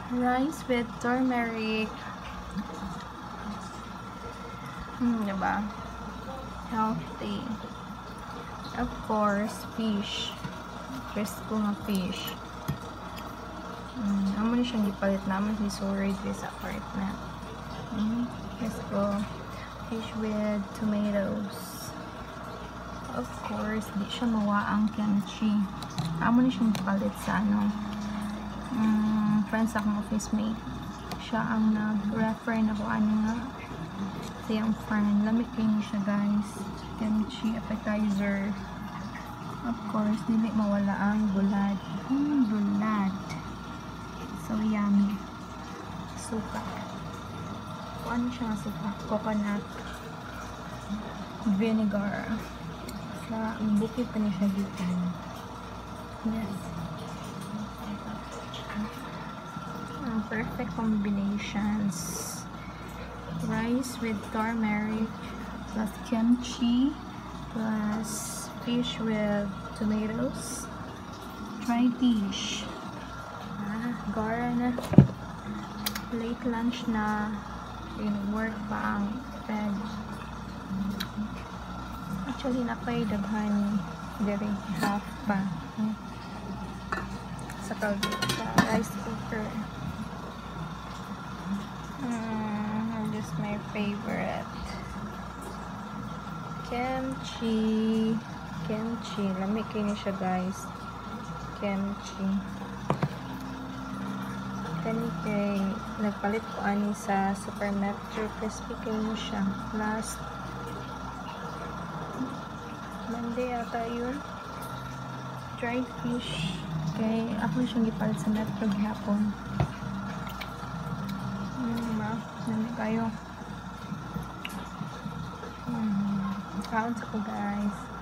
Rice with turmeric. Diba? Healthy. Of course, fish. Presko nga fish. Amo na siyang gipalit naman si sorry sa part na. Presko. Fish with tomatoes. Of course, di siya mawaang kimchi. Amo na siyang gipalit sa friends akong office mate. Siya ang nag-refer na ko nga siyang friend. Lamig kayo siya guys. Kimchi appetizer. Of course, dili mawala ang bulad. Bulad. So yummy. Suka. Ano siya nga suka? Coconut. Vinegar. Sa bukid pa niya siya dito. Yes. Perfect combinations. Rice with turmeric plus kimchi plus fish with tomatoes. Try dish. Gara na. Late lunch na. In work pa ang bed. Actually, napay daghan diri half pa. Sa rice cooker. This is my favorite. Kimchi. Kimchi. Lamig kayo siya guys. Kimchi. Kani kay nagpalit ko ani sa Super Metro. Crispy kayo siya. Last Monday ata yun. Dried fish. Kay ako siyang gipalit sa Metro gihapon. Nami kayo. Count ako guys.